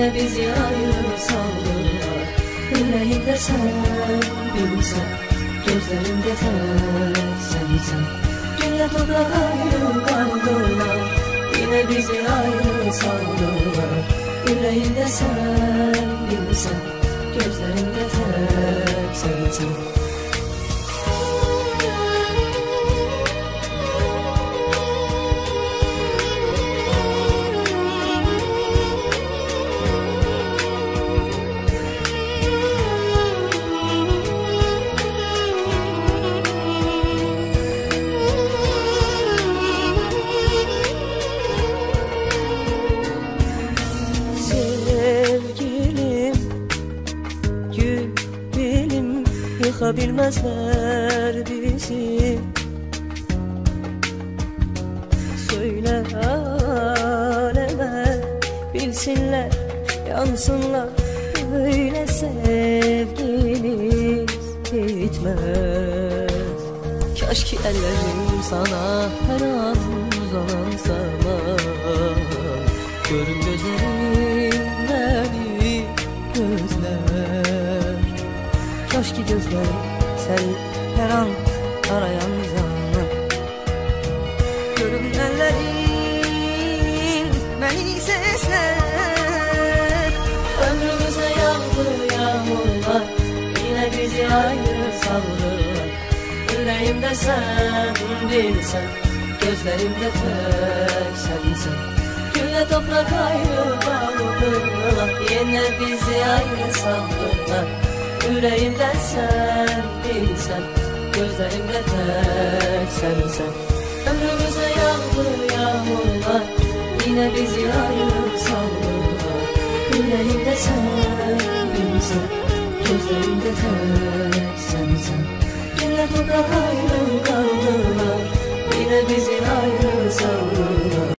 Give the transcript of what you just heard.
Yine bizi ayrı saldılar. Yüreğimde sen bilsen, gözlerimde tek sensen. Cümle toprak ayrı kaldılar. Yine bizi ayrı saldılar. Yüreğimde sen bilsen, gözlerimde tek sensen. Yıkabilmezler bizi. Söyle aleme, bilsinler, yansınlar, böyle sevgimiz bitmez. Keşke ellerim sana her an uzansa, görün gözlerim beni gözler. Keşke gözlerim sen her an arayan zaman, görün ellerin beni sesler. Ömrümüze yağdı yağmurlar, yine bizi ayrı saldılar. Yüreğimde sen bilsen, gözlerimde tek sensin. Gülle toprak ayrı kaldılar, yine bizi ayrı saldılar. Yüreğimde sen bilsen, gözlerimde tek sensin. Ömrümüze yağdı yağmurlar, yine bizi ayrı saldılar. Yüreğimde sen bilsen, gözlerimde tek sensin. Gülle toprak ayrı kaldılar.